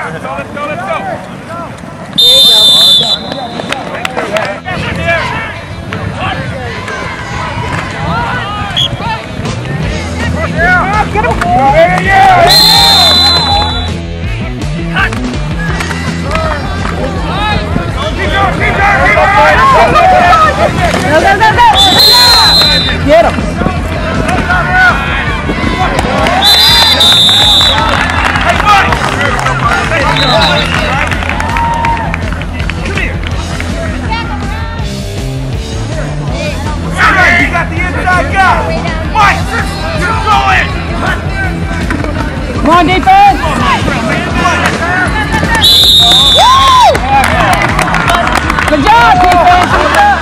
Get him! You got the inside guy! Mike! You're going! Come on, defense! Woo! Good job, defense! Good job!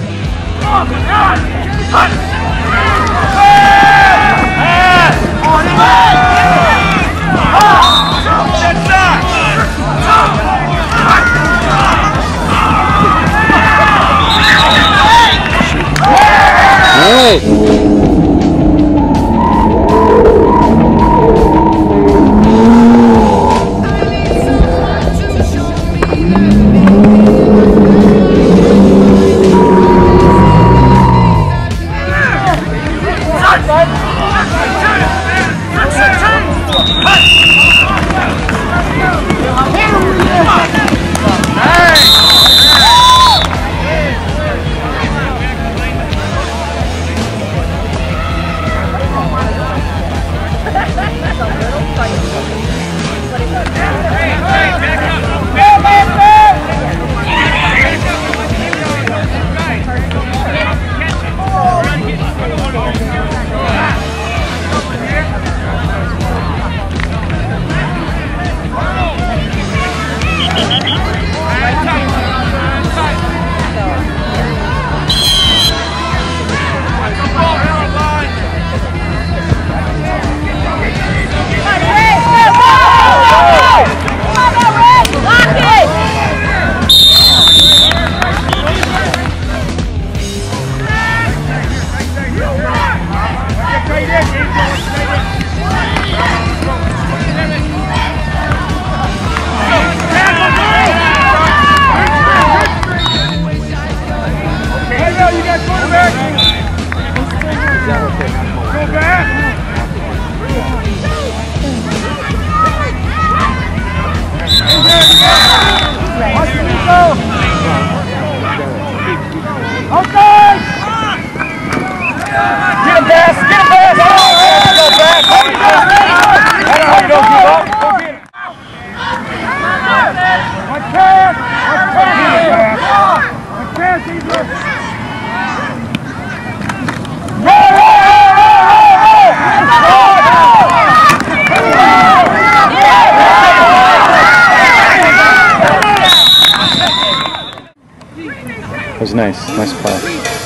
It was nice play.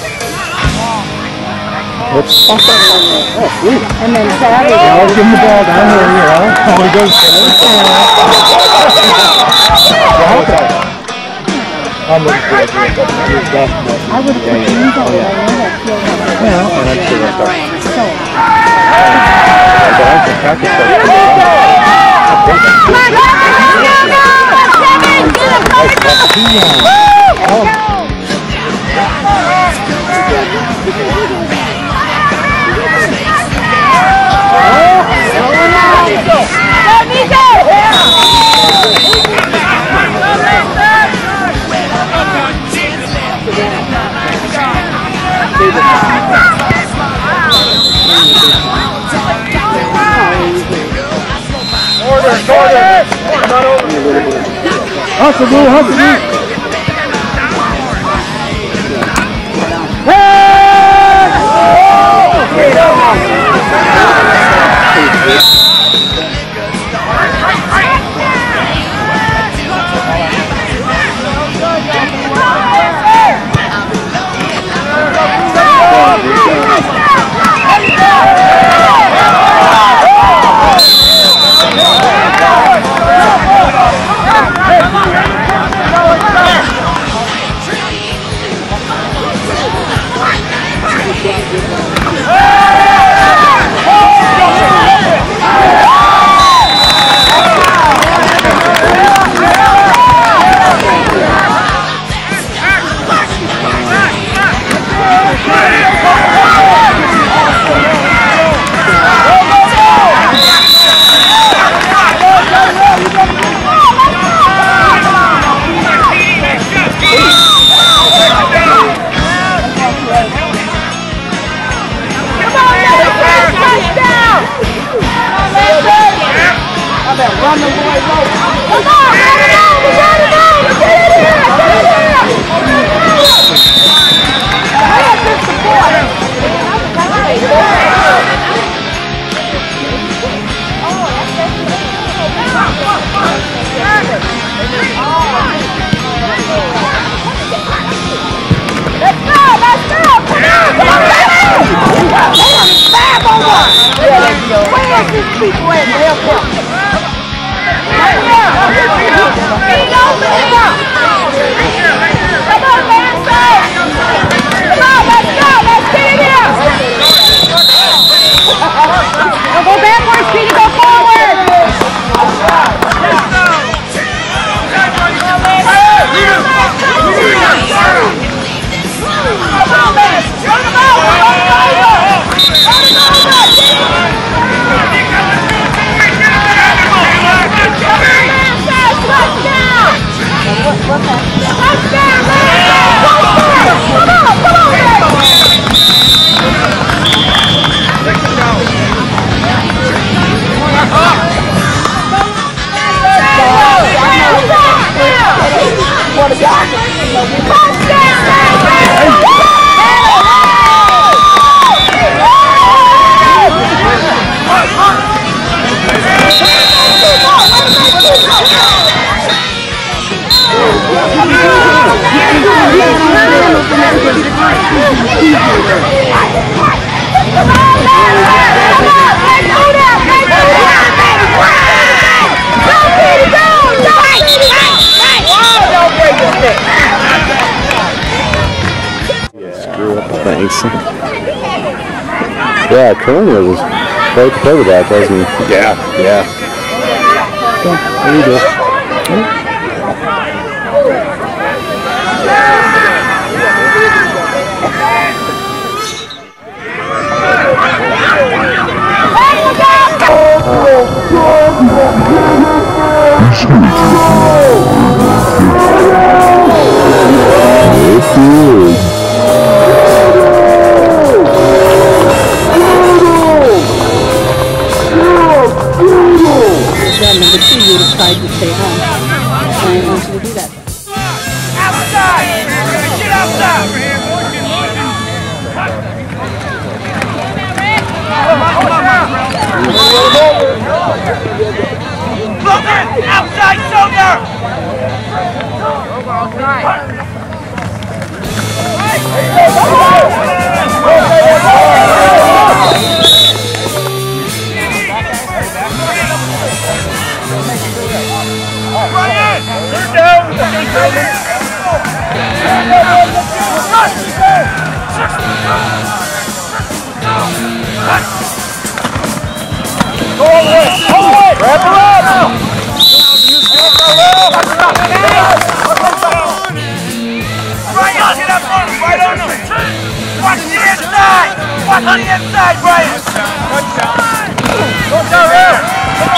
Whoops. Oh, sweet. And then Saturday. I'll give him the ball down here, you know. Oh, he goes. I'm looking for it. I would have put these on there. Yeah, and I'm sure that's all. So. But I can practice that. Hustle, dude, hustle, dude. Hey! Thanks. Yeah, Colonia was quite the quarterback, wasn't he? Yeah, yeah. So, there you go. Number 2, you would have tried to stay home. And I want you to do that. Outside! Get outside! Look it! Outside shoulder! Ryan! Third down! Go all the way! Wrap her up! Ryan, get up on him! Right on him! Watch the inside! Watch the inside, Ryan! Go down there! Come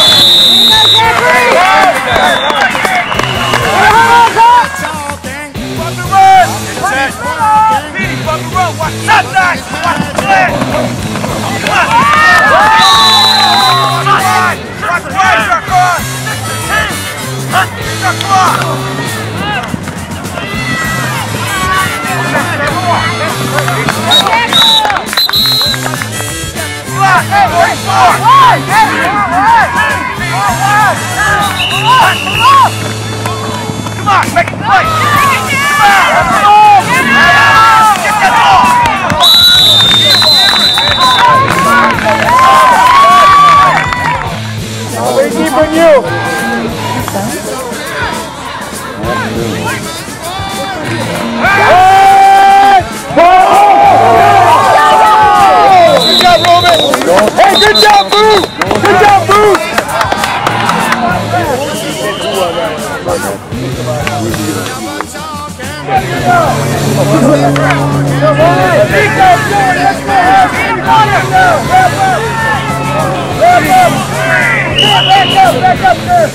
on! Watch that side! Watch the split! Watch the right, circle on! Circle on! Come on, make it play! Come on! Get that ball! We keep on you! Good job, Roman! Hey, good job, Boo! Good job, Boo! Back up, sir!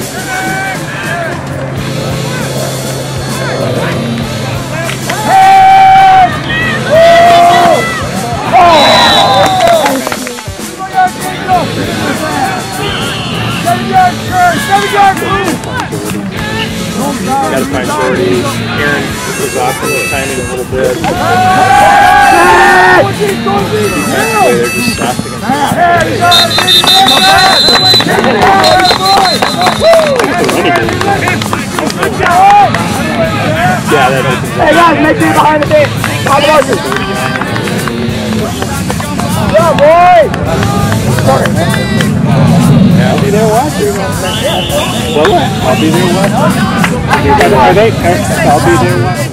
Hey! Oh! 7 yards, Kurt! 7 yards, Boo! Got to find Jordy. Aaron was off in the timing a little bit. Defensively, they're just soft against the yeah, that opens up. Hey guys, make sure you're behind the bench. How about you? Yeah, boy! Yeah, I'll be there watching. So what? I'll be there watching. I'll be there watching.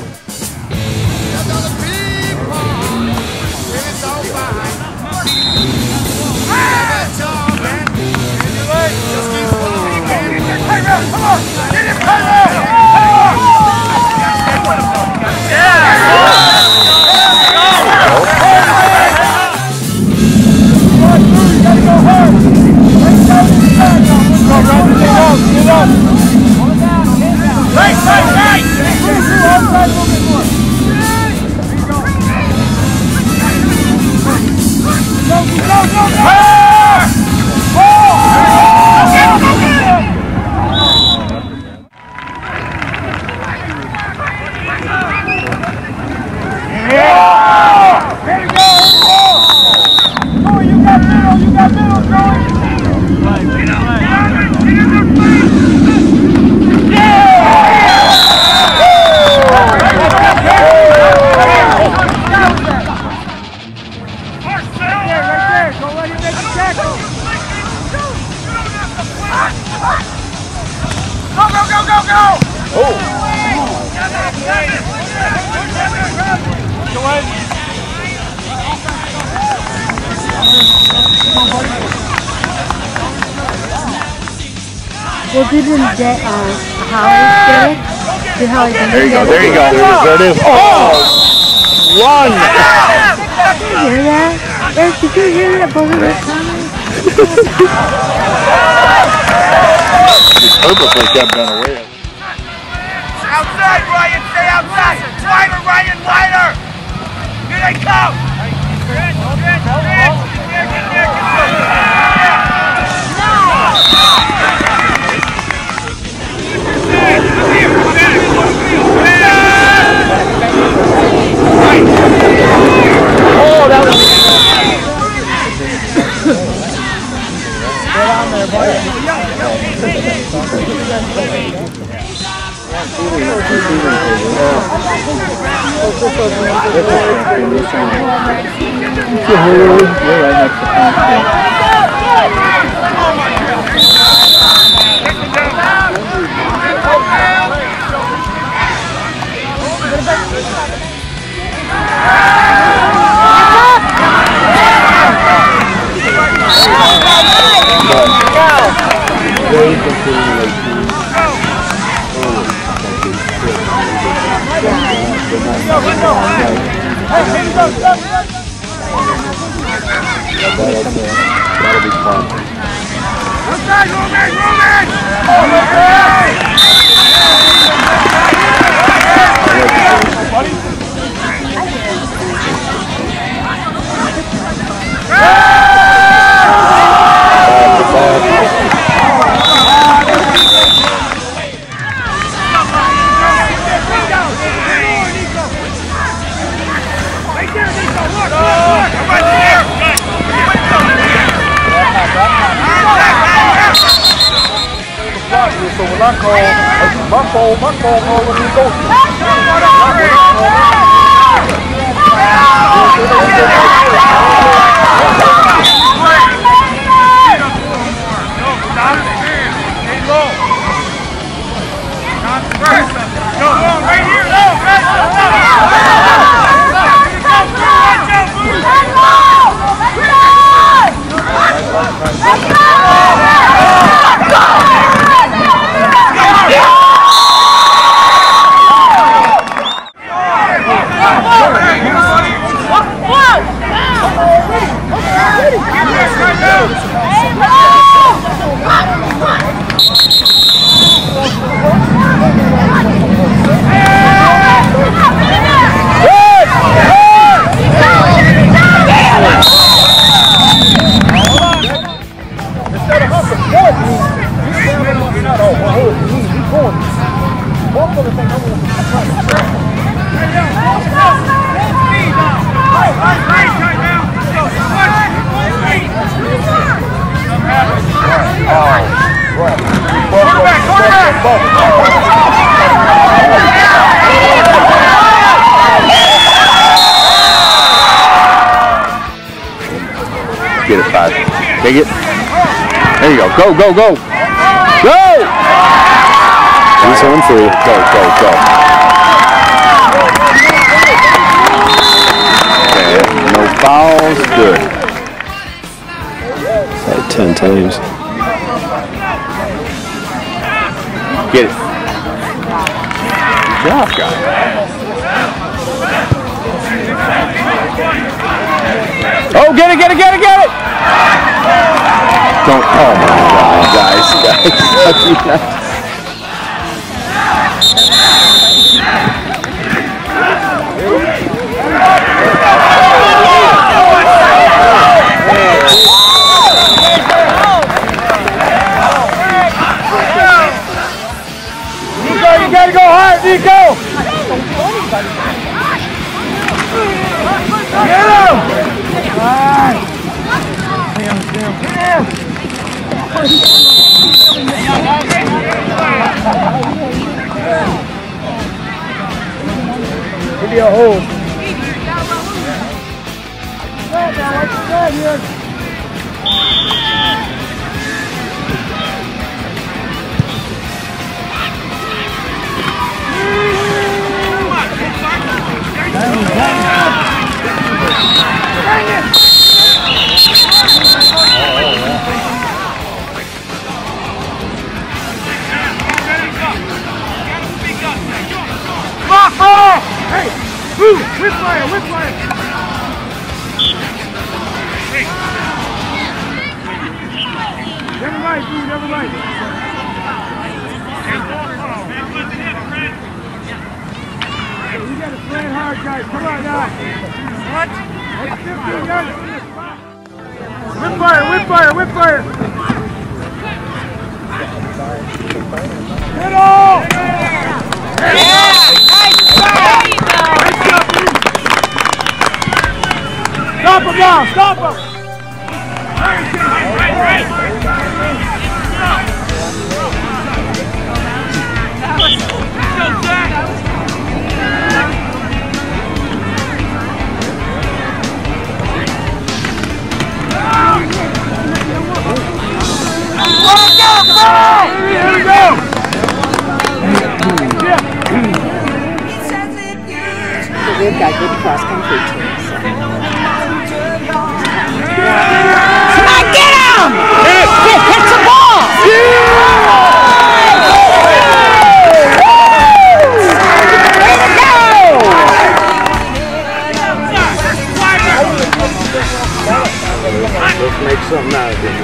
Come on! Get him! Come on! Well, didn't get Howard get it? Did Howard get it? There you go, there you go. There it is. Oh! Run! Did you hear that? Eric, did you hear that? Both of us coming? He purposely kept going away. Outside, Ryan! Stay outside! Wider, Ryan! Wider! Here they come! Oh, that was... Get on there, buddy. That'll be fun. Outside, Roman! So when I call, my call when you go. Get it, 5. Take it. There you go. Go, go, go. Go! He's on 3. Go, go, go. Okay, no fouls. Good. Like 10 times. Get it. Good job, guy. Oh, get it, get it, get it, get it! Don't, oh my God, guys. Nico, you gotta go hard, Nico! Get him! Give me a hold. Hey! Move! Whip fire! Whip fire! Never mind, dude, never mind. You gotta plan hard, guys. Come on now. What? Let's get you guys in the spot. Whip fire! Whip fire! Whip fire! Hit all! Stop him now! Stop him! Here we go! We've got good cross-country teams. Come on, get him! Hit the ball! Way to go! Let's make something out of this.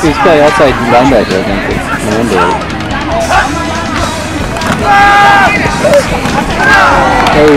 He's probably outside linebacker, I think. No wonder. Oh.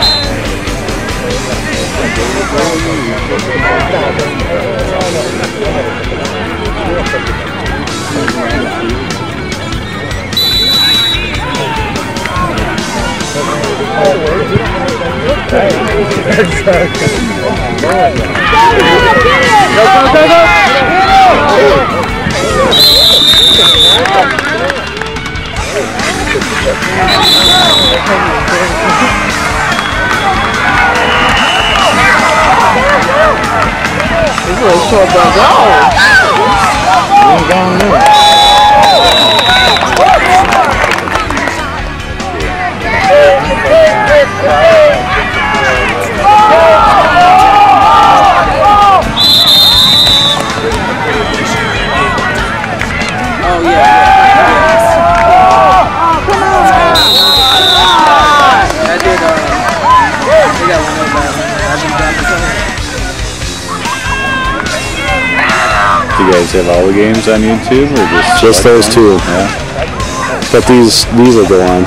Do you guys have all the games on YouTube, or just those two? Yeah. But these will go on.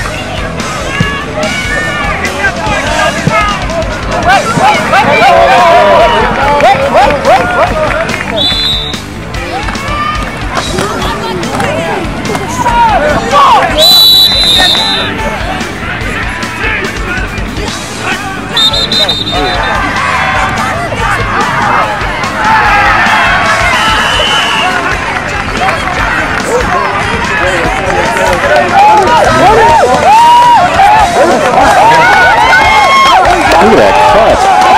Look at that cut.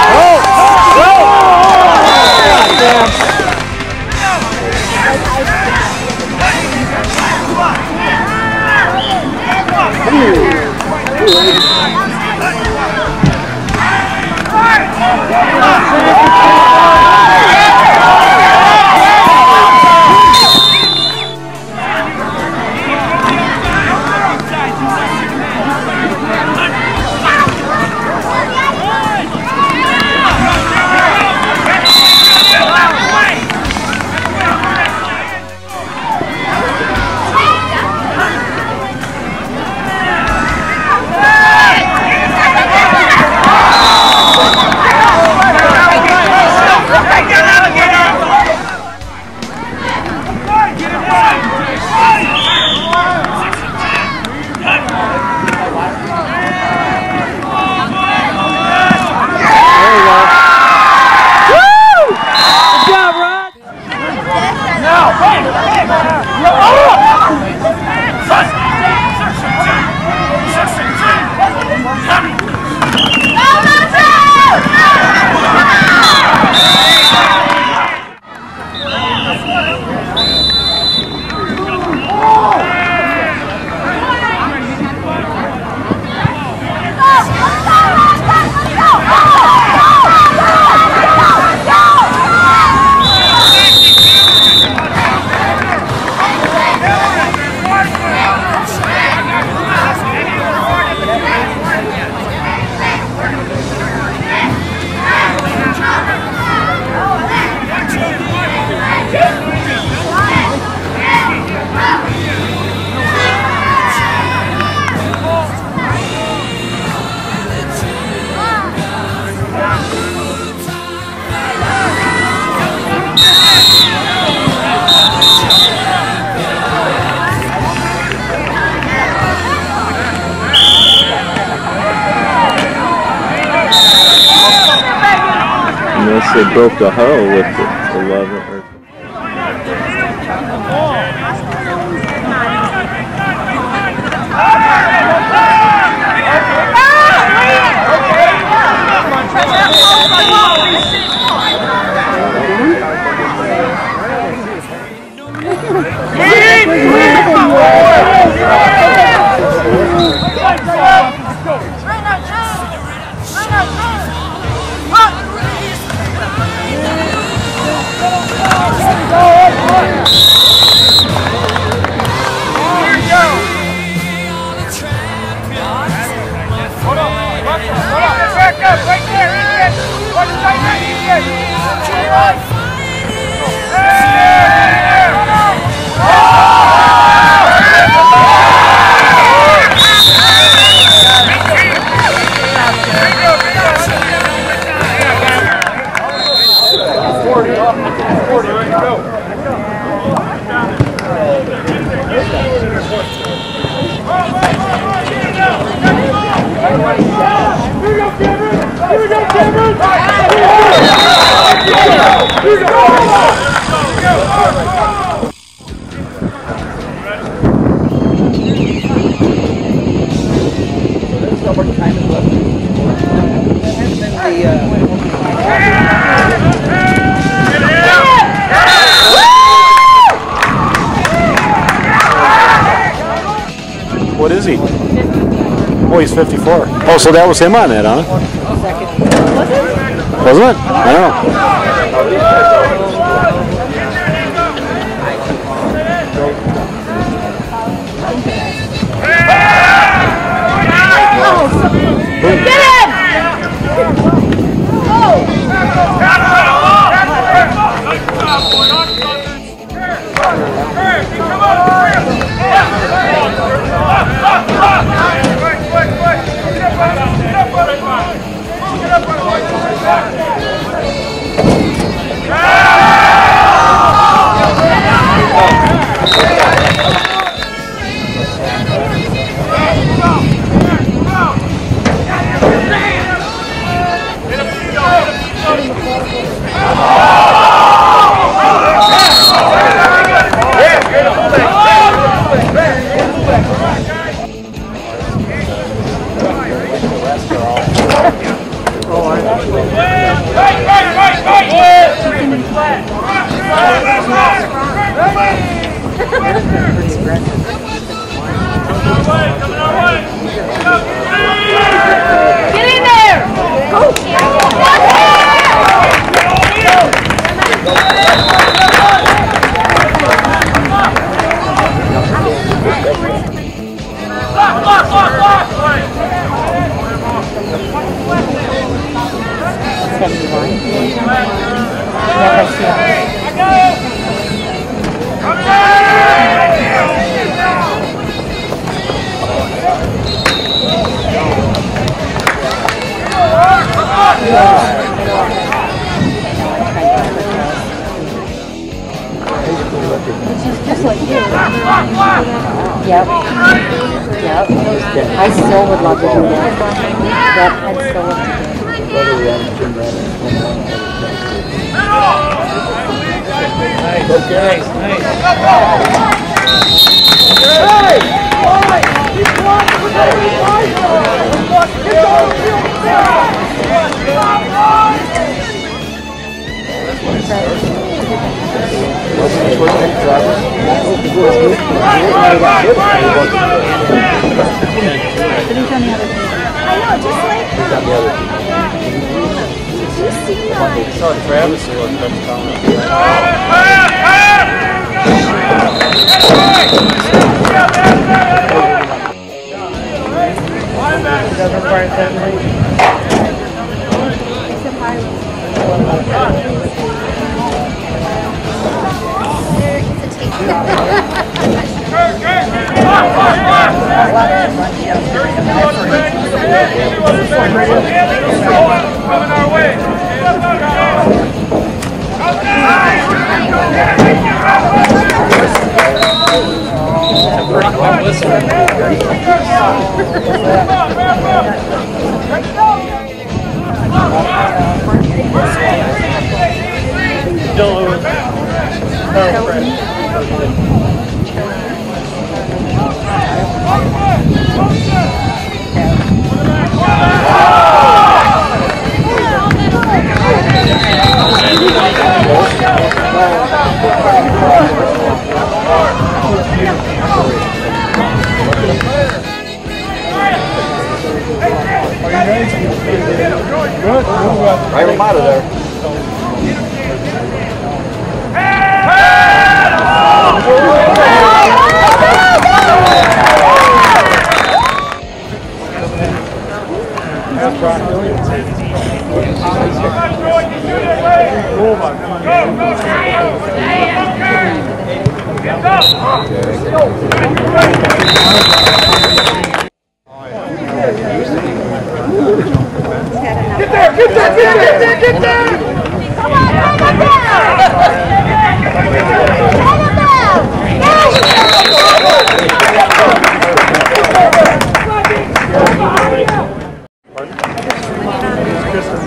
Unless they broke the hull with the lever. Hey! What is he? Oh, he's 54. Oh, so that was him on that, huh? Wasn't it? I don't know. Get him! Get in there! Just like you. Yep. Yep. I still would love to do that. Yep, I'd still love to do Right him out of there. Get there! Come on, come on,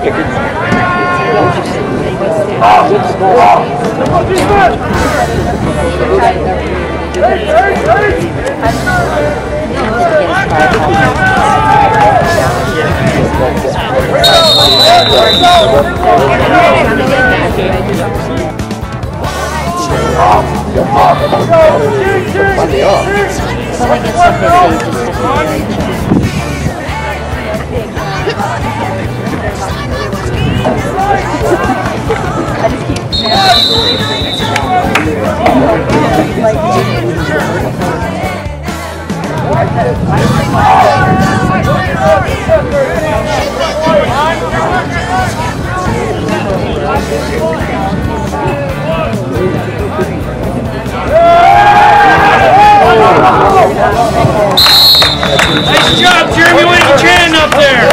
Nice job, Jeremy, way to train up there.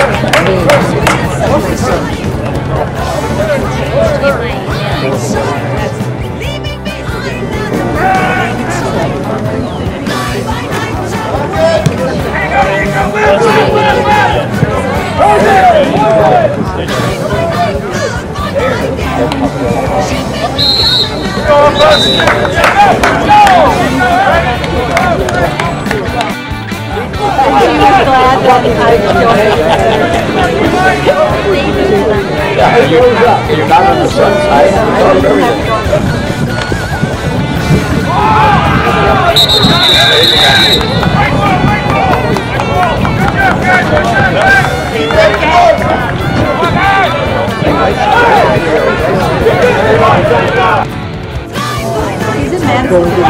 You're not on the sun side. He's in Madison.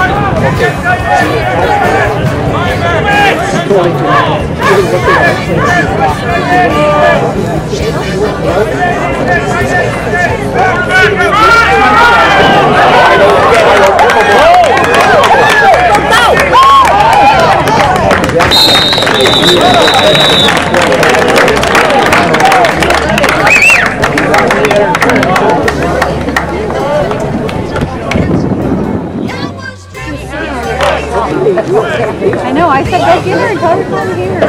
I know, I said go get her and tell her to come here.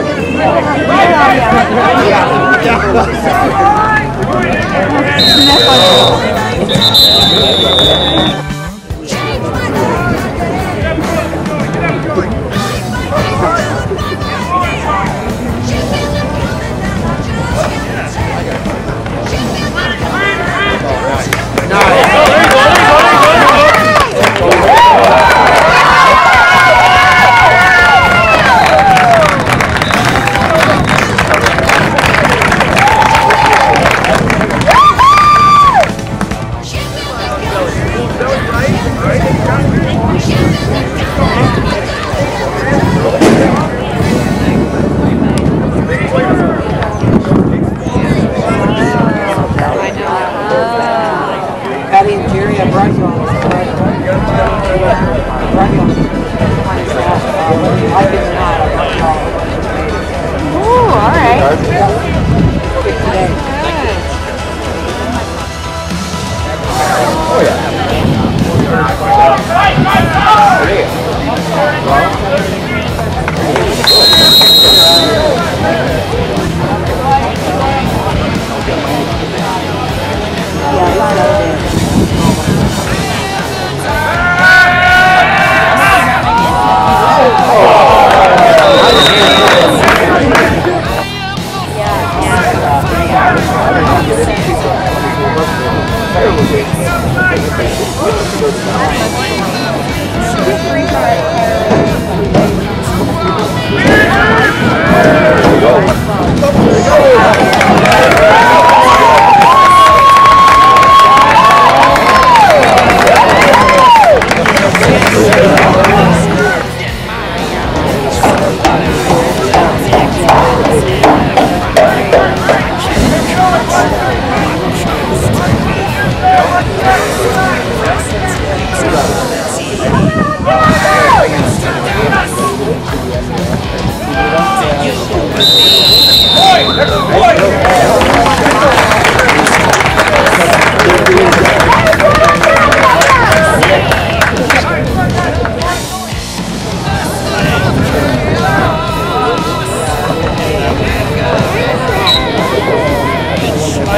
Boy!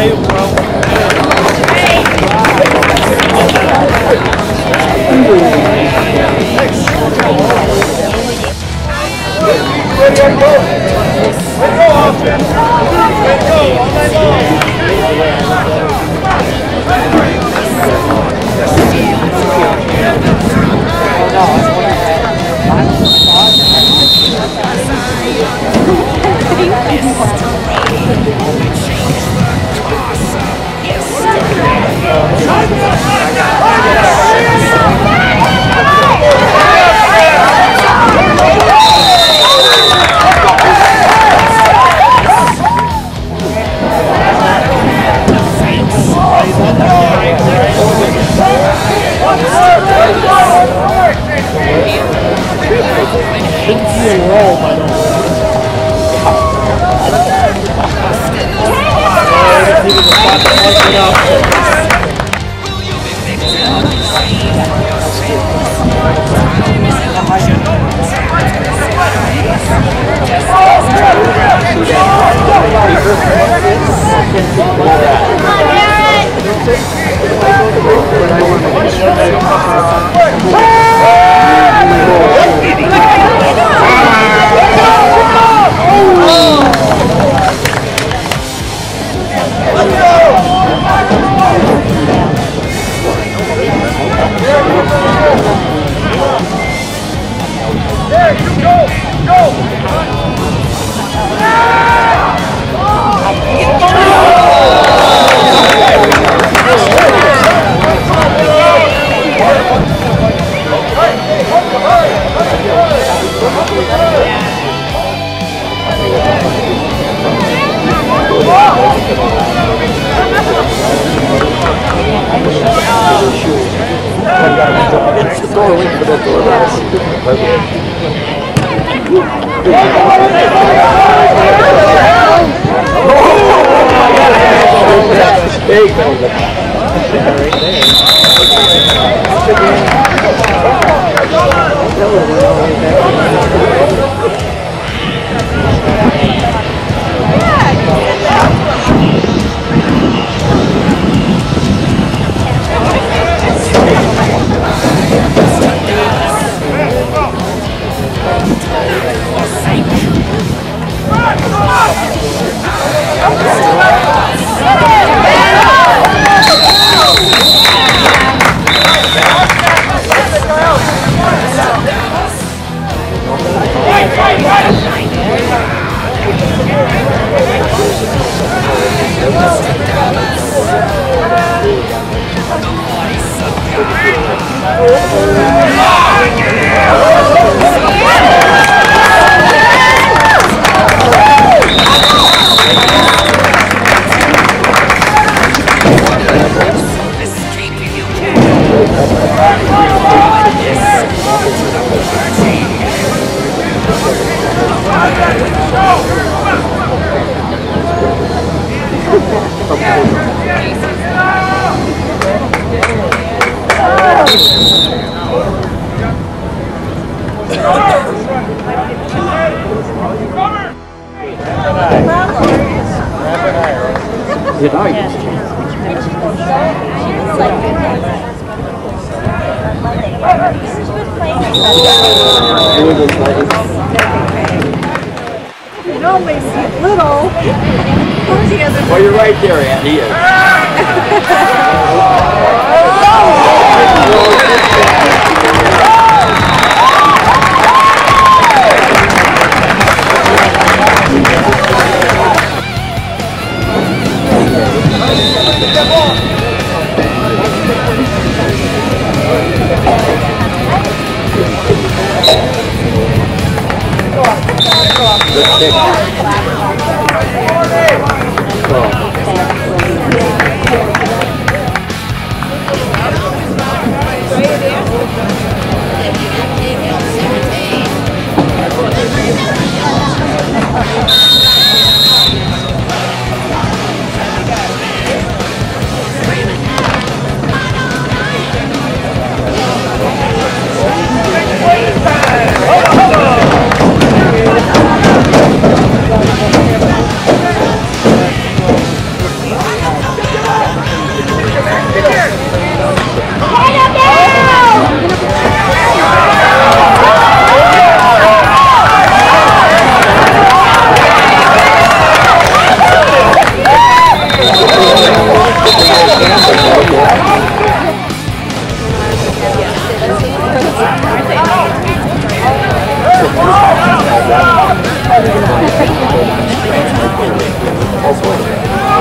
Well, you're right there, Andy. He is.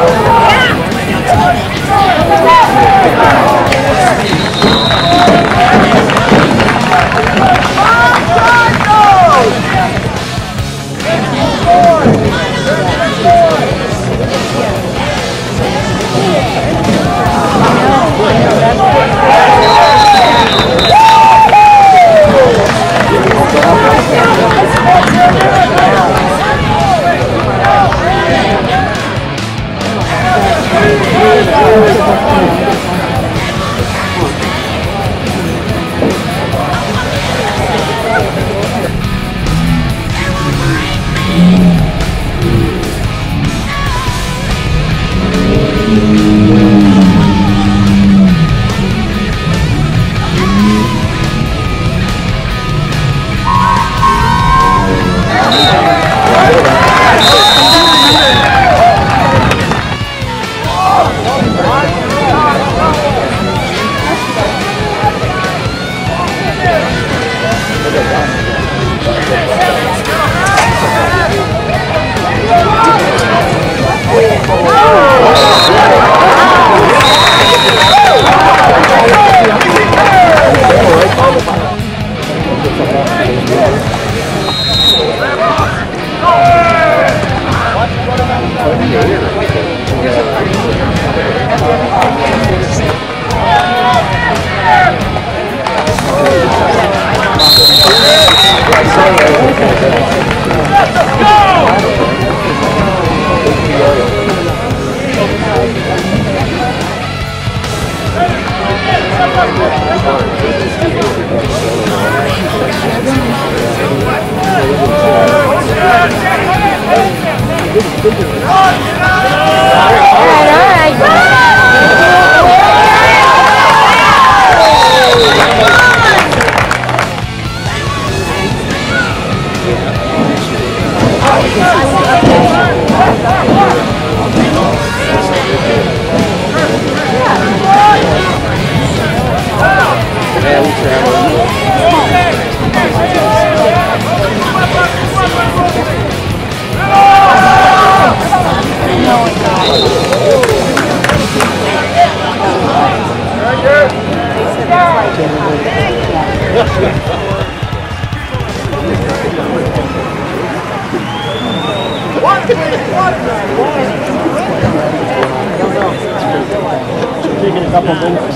Taking a couple minutes.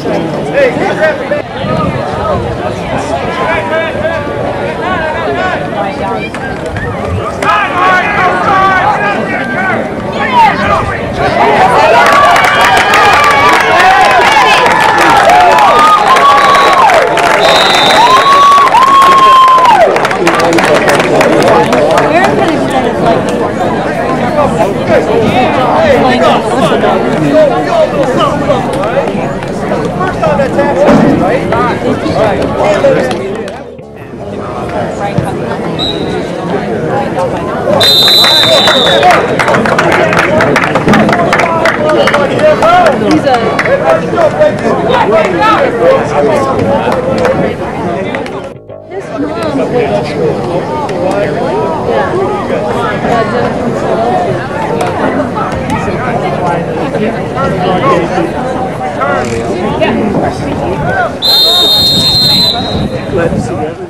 Glad to see you.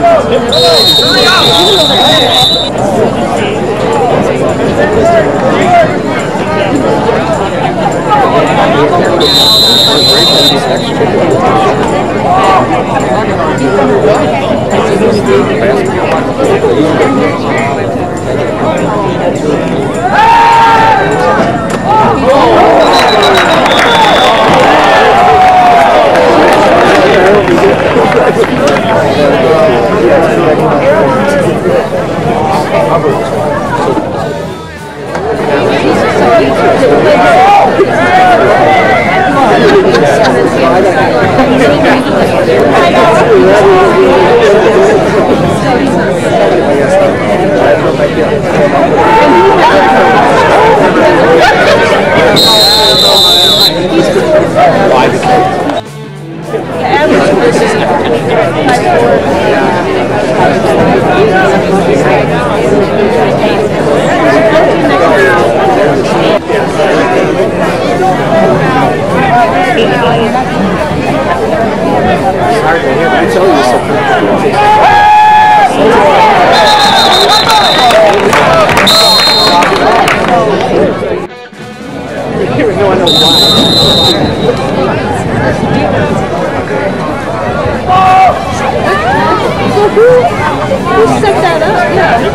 Who set that up?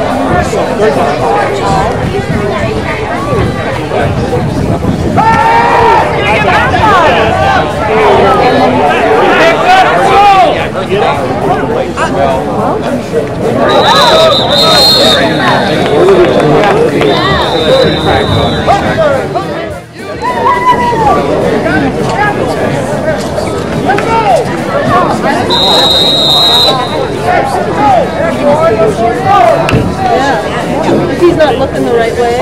Yeah. If he's not looking the right way.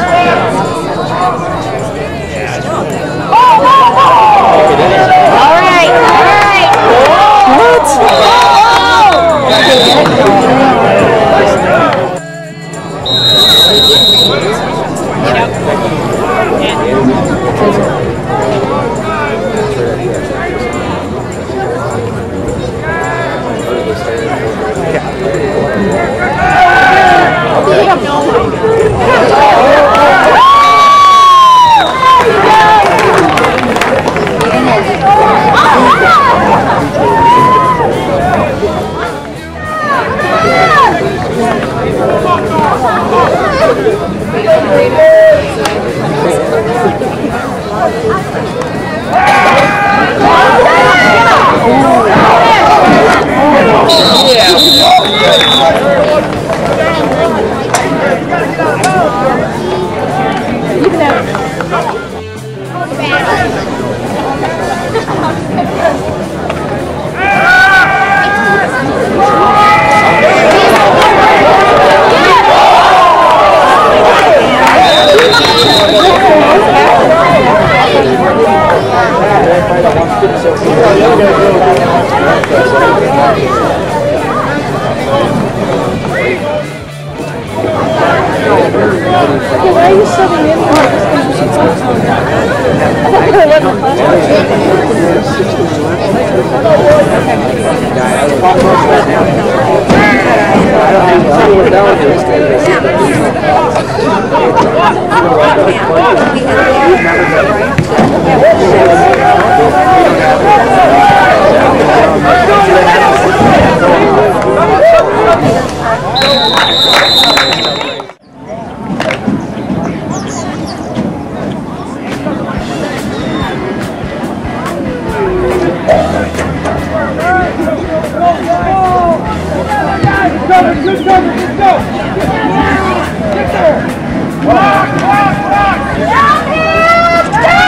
All right. What? Why are you subbing in for this? Let's go!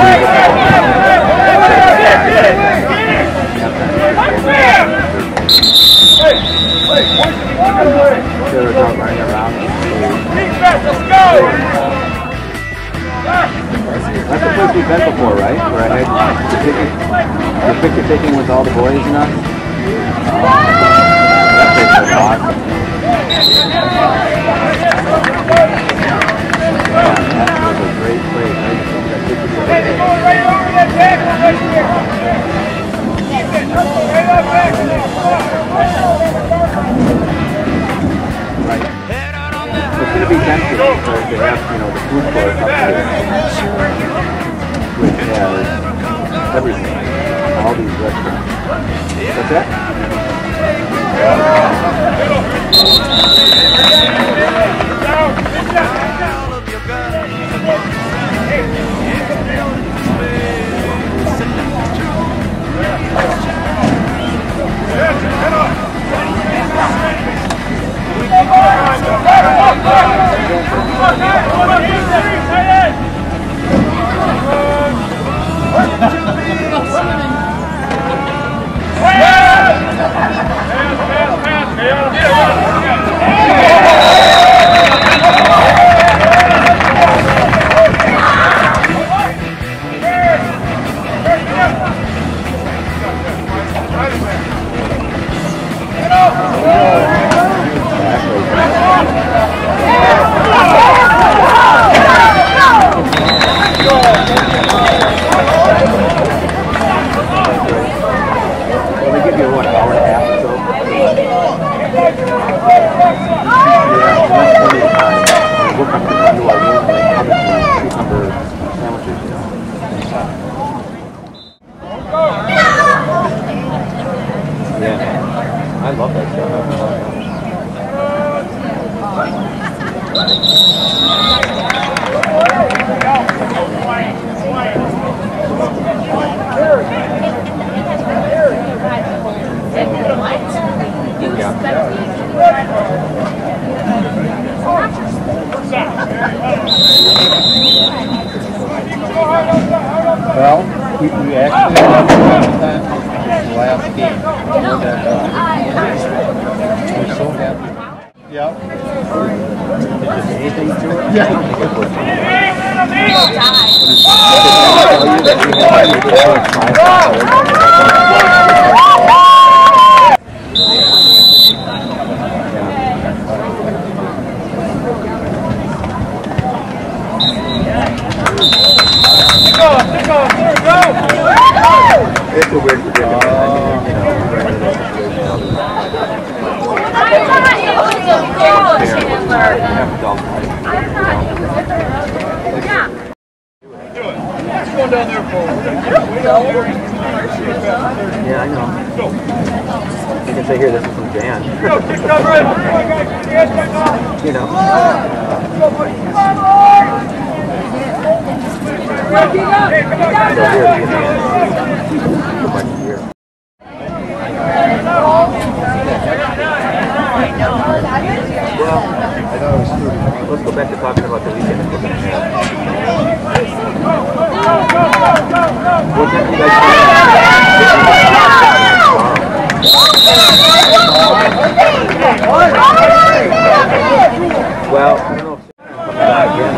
That's the place we've been before, right? Where I had the picture taking with all the boys and us. That place was awesome. That was a great place. Right over that tackle right here. Right. It's going to be tempting because they have, the food court up here, which has everything, all these restaurants. What's that? I love that show. Well, we actually have the last game. We're so happy. Yep. Anything to it? Yeah. It's a weird predicament. It's going down there for Yeah, I know. You can say here, this is from Jan. You know. Well, let's go back to talking about the weekend that we're going to have. What time do you guys well, I don't know if coming back again.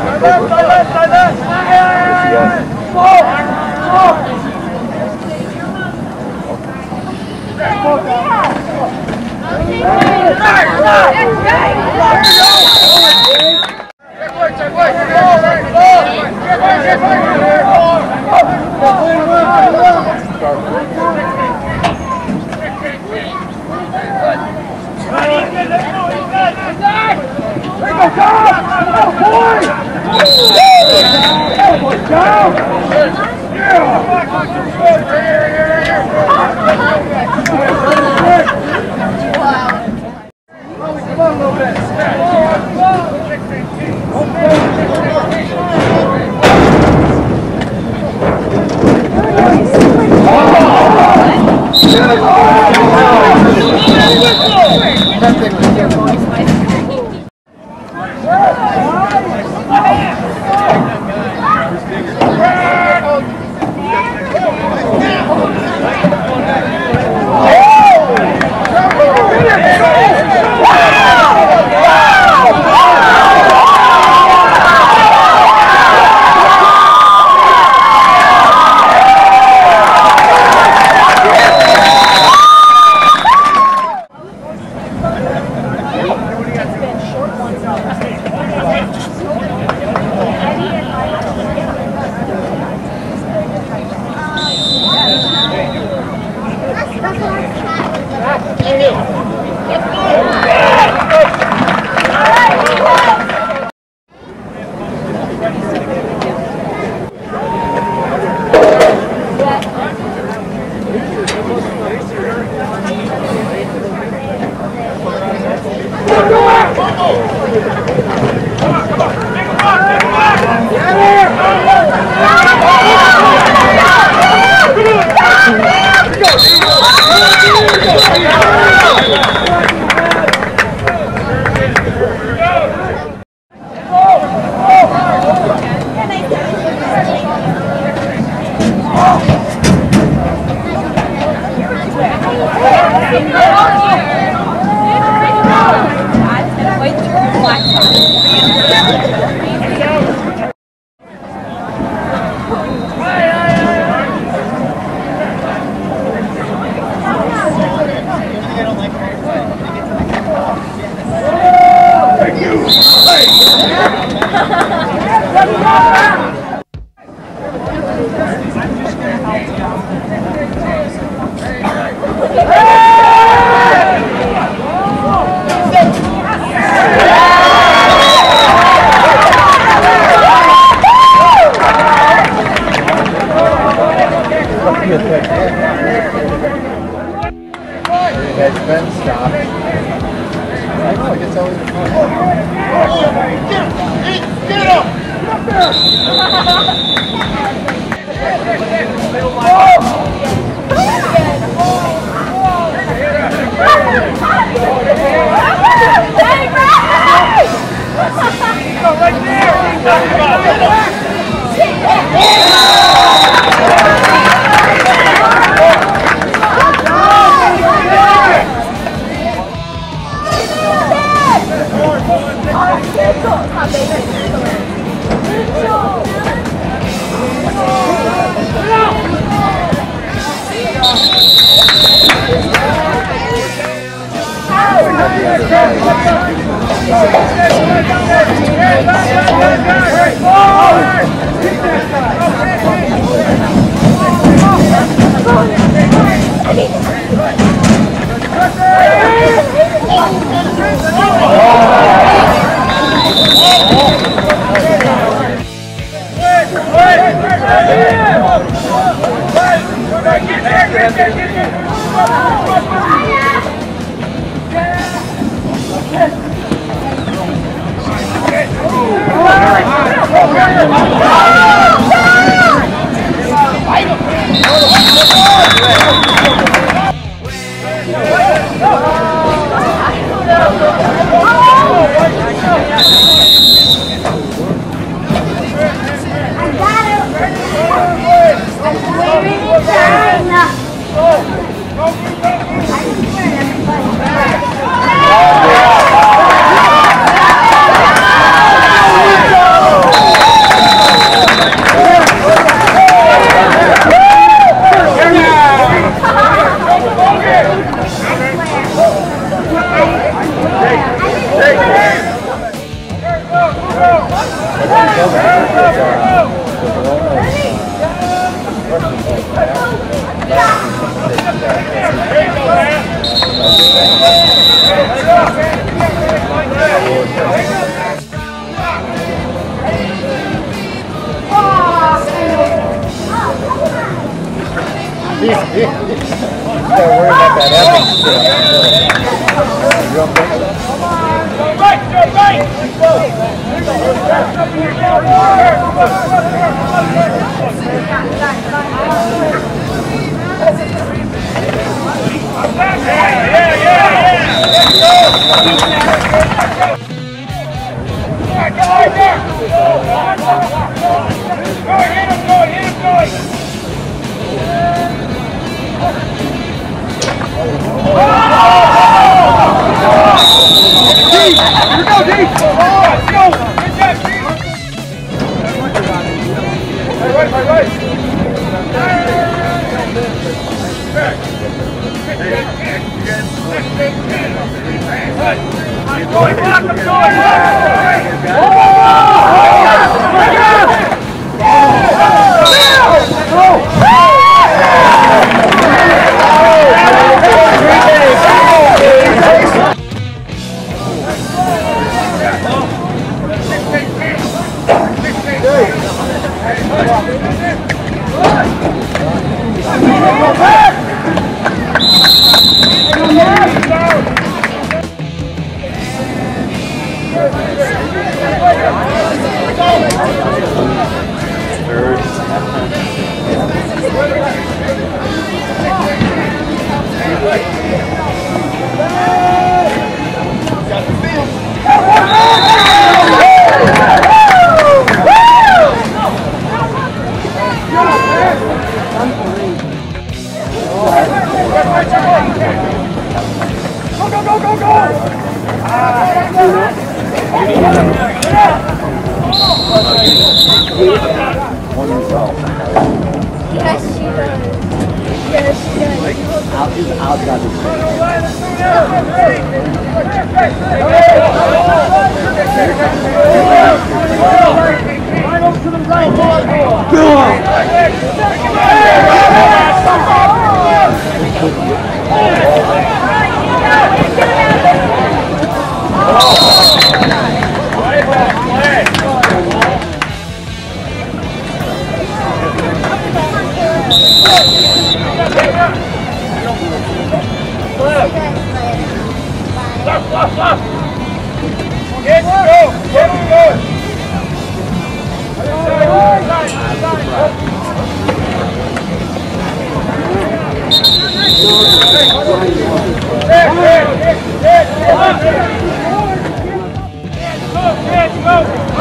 Go!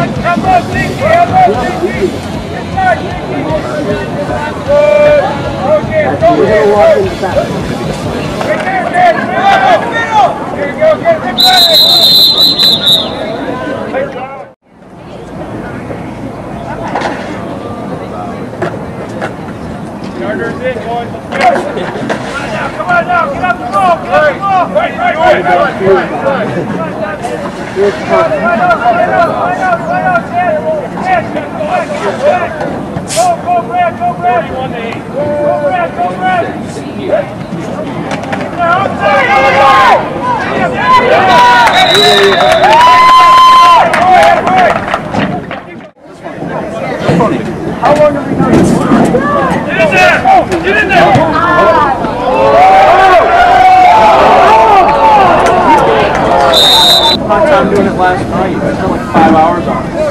I'm doing it last night. I spent like 5 hours on it.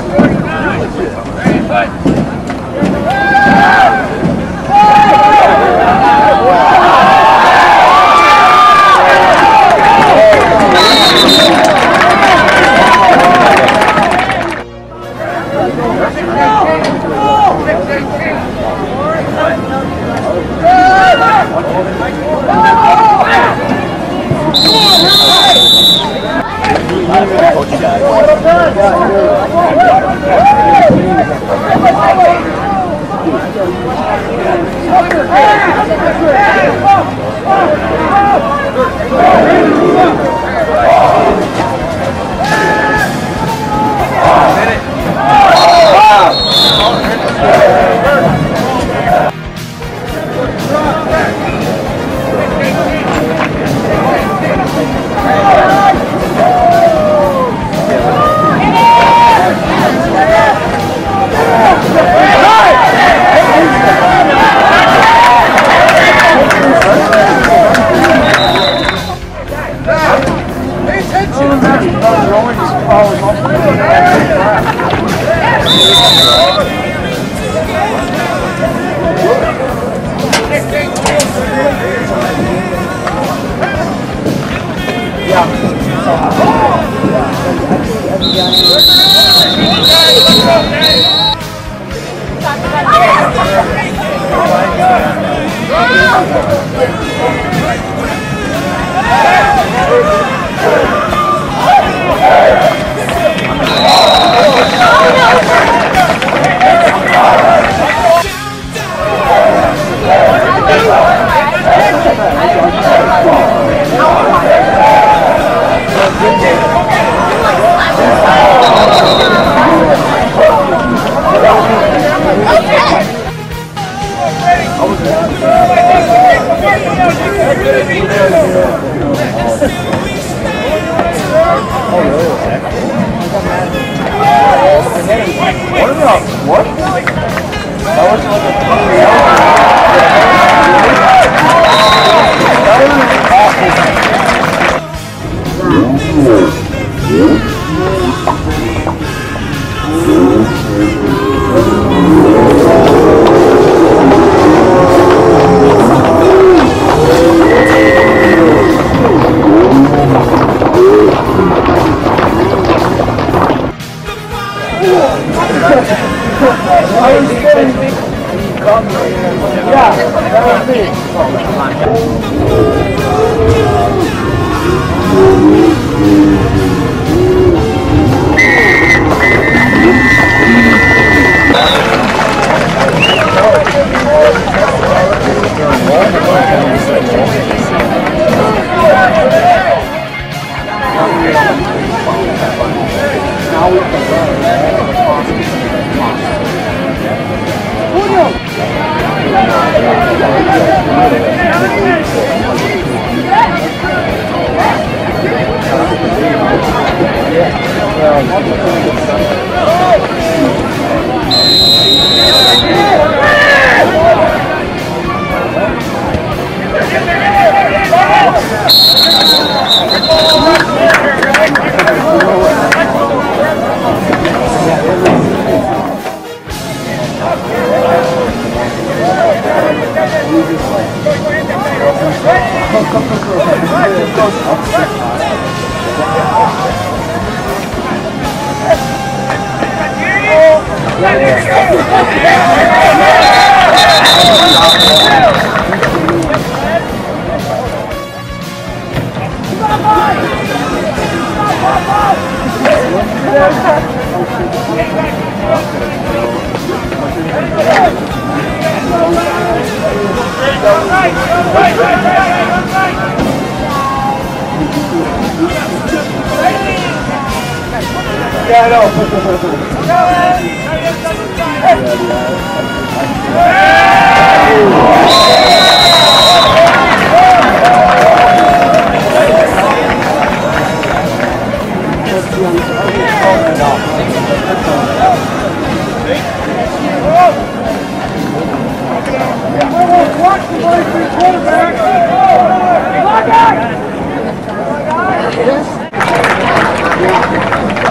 Yeah, I know. Quarterback!